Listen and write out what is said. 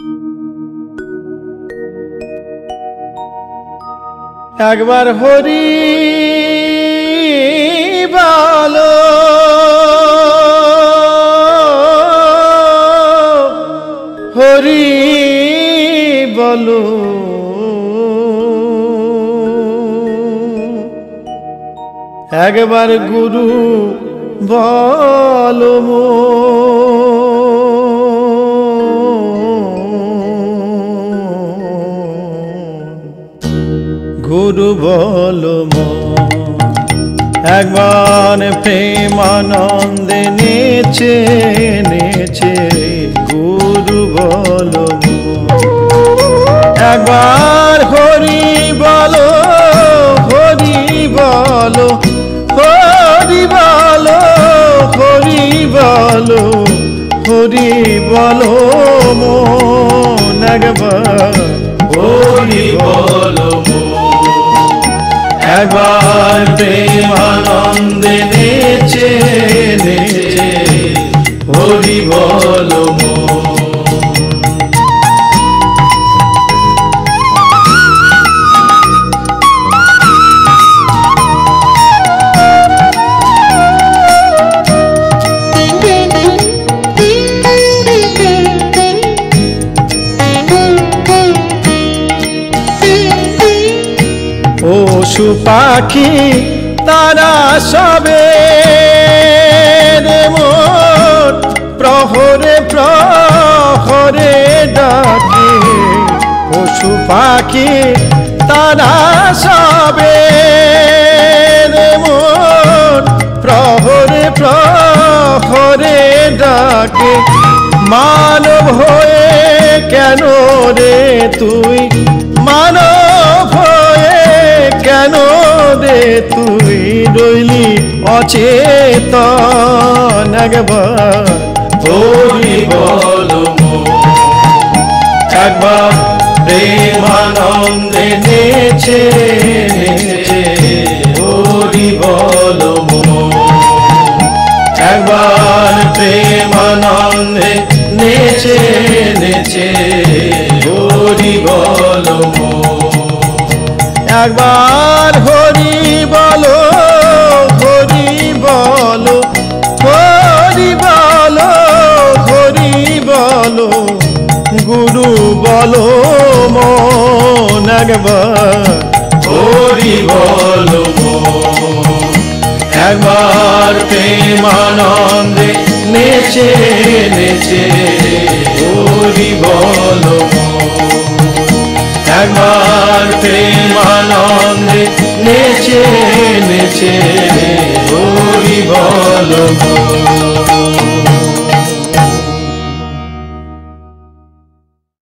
একবার হরি বলো হরি বলো একবার গুরু বলো গুরু বলো একবার প্রেমানন্দে নেচে নেচে গুরু বলো একবার হরি বলো হরি বলো হরি বলো হরি বলো হরি বলো মন একবার হরি বলো একবার প্রেমানন্দে নেচে নেচে হরি বলো পশু পাখি তারা সবে রে মোর প্রহরে প্রহরে ডাকে পশু পাখি তারা সবে রে মোর প্রহরে প্রহরে ডাকে মানব হয়ে কেন রে তুই মানব হয়ে কেন রে তুই রইলি অচেতন একবার হরি বলো একবার প্রেমানন্দে নেচে নেচে হরি বলো একবার প্রেমানন্দে নেচে নেচে হরি বলো একবার হরি বলো হরি বলো হরি বলো হরি বলো গুরু বলো মন একবার হরি বলো একবার প্রেমানন্দে নেচে নেচে হরি বলো একবার প্রেমানন্দে নেচে নেচে হরি বলো।